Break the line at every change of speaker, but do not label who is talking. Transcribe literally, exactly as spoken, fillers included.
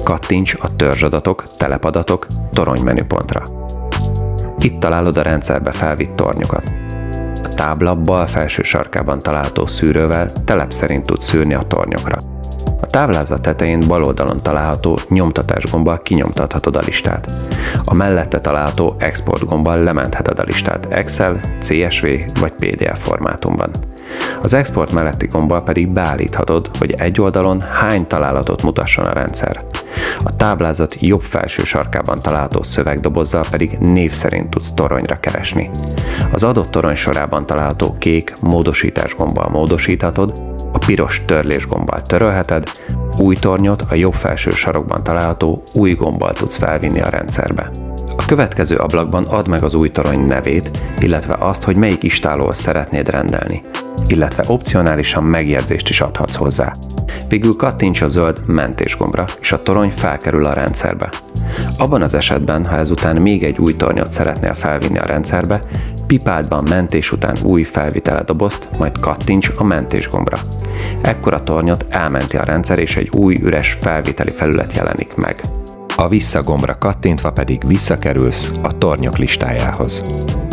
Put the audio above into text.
Kattints a törzsadatok, telepadatok, torony menüpontra. Itt találod a rendszerbe felvitt tornyokat. A tábla bal felső sarkában található szűrővel telep szerint tudsz szűrni a tornyokra. A táblázat tetején bal oldalon található nyomtatás gombbal kinyomtathatod a listát. A mellette található export gombbal lementheted a listát Excel, cé es vé vagy pé dé ef formátumban. Az export melletti gombbal pedig beállíthatod, hogy egy oldalon hány találatot mutasson a rendszer. A táblázat jobb felső sarkában található szövegdobozzal pedig név szerint tudsz toronyra keresni. Az adott torony sorában található kék módosítás gombbal módosíthatod, a piros törlés gombbal törölheted, új tornyot a jobb felső sarokban található új gombbal tudsz felvinni a rendszerbe. A következő ablakban add meg az új torony nevét, illetve azt, hogy melyik istálóhoz szeretnéd rendelni, illetve opcionálisan megjegyzést is adhatsz hozzá. Végül kattints a zöld mentés gombra, és a torony felkerül a rendszerbe. Abban az esetben, ha ezután még egy új tornyot szeretnél felvinni a rendszerbe, pipáld be a mentés után új felvitele dobozt, majd kattints a mentés gombra. Ekkor a tornyot elmenti a rendszer, és egy új üres felviteli felület jelenik meg. A vissza gombra kattintva pedig visszakerülsz a tornyok listájához.